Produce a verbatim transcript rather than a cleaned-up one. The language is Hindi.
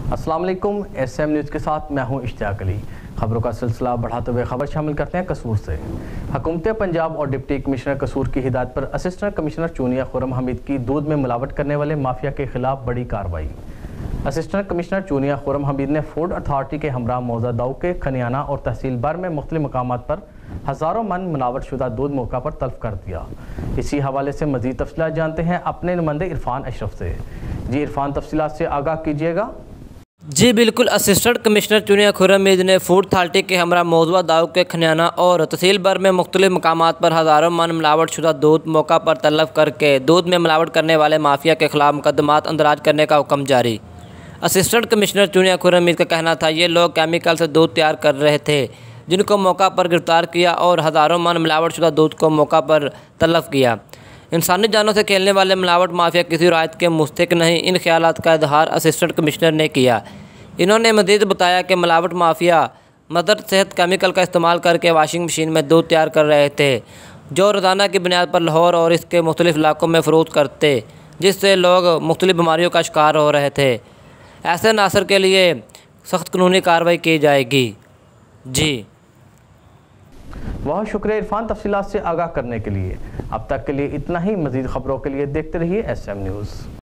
अस्सलाम वालेकुम, एस एम न्यूज़ के साथ मैं हूं इश्तियाक अली। खबरों का सिलसिला बढ़ाते हुए खबर शामिल करते हैं कसूर से। हुकूमत पंजाब और डिप्टी कमिश्नर कसूर की हिदायत पर असिस्टेंट कमिश्नर चूनिया खुर्रम हमीद की दूध में मिलावट करने वाले माफिया के खिलाफ बड़ी कार्रवाई। असिस्टेंट कमिश्नर चूनिया खुर्रम हमीद ने फूड अथॉरिटी के हमरा मौजा दाऊ के खनियाना और तहसील भर में मुख्तलिफ मकामात पर हज़ारों मन मिलावट शुदा दूध मौका पर तल्फ कर दिया। इसी हवाले से मज़ीद तफसीलात जानते हैं अपने नुमाइंदे इरफान अशरफ से। जी इरफान, तफसीलात से आगाह कीजिएगा। जी बिल्कुल, असिस्टेंट कमिश्नर चूनिया खुर्रम हमीद ने फूड अथॉरिटी के हमरा मौजूदा दाऊ के खनियाना और तहसील भर में मुख्तलिफ मकामात पर हज़ारों मन मिलावट शुदा दूध मौका पर तलब करके दूध में मिलावट करने वाले माफिया के खिलाफ मुकदमात अंदराज करने का हुक्म जारी। असिस्टेंट कमिश्नर चूनिया खुर्रम हमीद का कहना था ये लोग केमिकल से दूध तैयार कर रहे थे, जिनको मौका पर गिरफ्तार किया और हज़ारों मन मिलावट शुदा दूध को मौका पर तलब किया। इंसानी जानों से खेलने वाले मिलावट माफिया किसी रायत के मुस्तक नहीं, इन ख्यालात का इजहार असिस्टेंट कमिश्नर ने किया। इन्होंने मज़ीद बताया कि मिलावट माफिया मदर सेहत केमिकल का इस्तेमाल करके वाशिंग मशीन में दूध तैयार कर रहे थे, जो रोज़ाना की बुनियाद पर लाहौर और इसके मुख्तलिफ इलाकों में फ़रोख्त करते, जिससे लोग मुख्तलिफ बीमारियों का शिकार हो रहे थे। ऐसे नासर के लिए सख्त कानूनी कार्रवाई की जाएगी। जी बहुत शुक्रिया इरफान, तफसीलात से आगाह करने के लिए। अब तक के लिए इतना ही। मज़ीद खबरों के लिए देखते रहिए एस एम न्यूज़।